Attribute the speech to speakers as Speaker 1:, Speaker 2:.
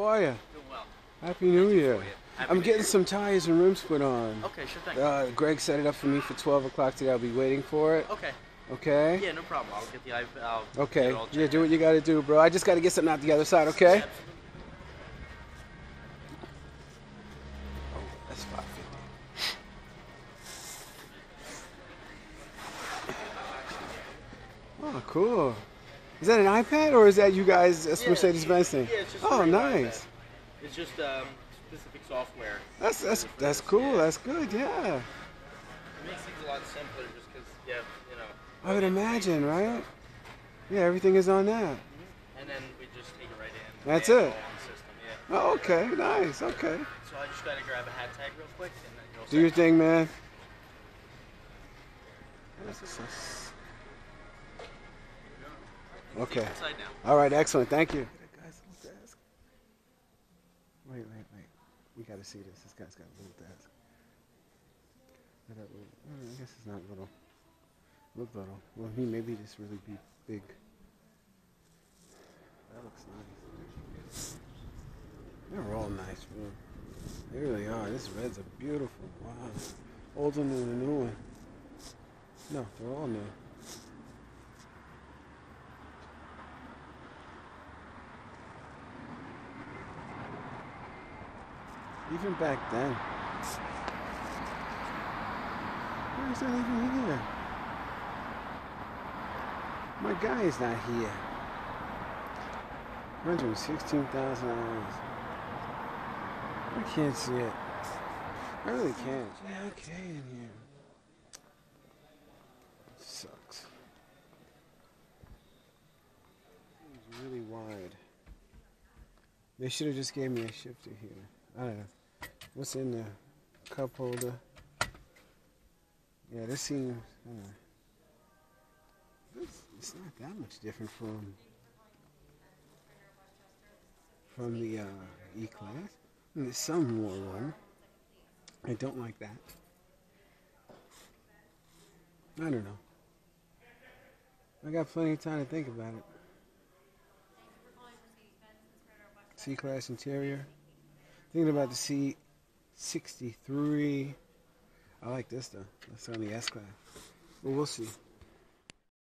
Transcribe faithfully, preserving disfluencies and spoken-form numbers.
Speaker 1: How are you?
Speaker 2: Doing well.
Speaker 1: Happy New Year.
Speaker 2: Happy
Speaker 1: I'm
Speaker 2: New
Speaker 1: getting
Speaker 2: Year.
Speaker 1: some tires and rims put on.
Speaker 2: Okay, sure thing.
Speaker 1: Uh, Greg set it up for me for twelve o'clock today. I'll be waiting for it.
Speaker 2: Okay.
Speaker 1: Okay?
Speaker 2: Yeah, no problem. I'll get the I'll
Speaker 1: Okay.
Speaker 2: Get it all
Speaker 1: Yeah, do
Speaker 2: out.
Speaker 1: what you gotta do, bro. I just gotta get something out the other side, okay?
Speaker 2: Yeah,
Speaker 1: oh, that's five fifty. Oh, cool. Is that an iPad or is that you guys, that's
Speaker 2: yeah,
Speaker 1: Mercedes-Benz thing?
Speaker 2: Yeah, it's just
Speaker 1: oh,
Speaker 2: a
Speaker 1: nice.
Speaker 2: iPad. It's just um, specific software.
Speaker 1: That's that's that's cool.
Speaker 2: Yeah.
Speaker 1: That's good. Yeah.
Speaker 2: It makes things a lot simpler just because, yeah, you know.
Speaker 1: I would imagine, right? Yeah, everything is on that.
Speaker 2: Mm-hmm. And then we just take it right in.
Speaker 1: That's
Speaker 2: it.
Speaker 1: it.
Speaker 2: On the system, yeah.
Speaker 1: Oh, okay. Nice. Okay.
Speaker 2: So I just gotta grab a hat tag real quick and then you'll
Speaker 1: do your thing, man. Okay. All right. Excellent. Thank you. Wait, wait, wait. We gotta see this. This guy's got a little desk. I guess it's not little. Look little. Well, he maybe just really be big. That looks nice. They're all nice, bro. They really are. This reds are beautiful. Wow. Old one and a new one. No, they're all new. Even back then. Why is that even here? My guy is not here. one hundred sixteen thousand dollars. I can't see it. I really can't. Yeah, okay in here. It sucks. It's really wide. They should have just gave me a shifter here. I don't know. What's in the cup holder? Yeah, this seems, I don't know. This, it's not that much different from from the uh, E-Class. I mean, there's some more room. I don't like that. I don't know. I got plenty of time to think about it. C-Class interior. Thinking about the C sixty-three. I like this though. That's on the S-Class. Well, we'll see.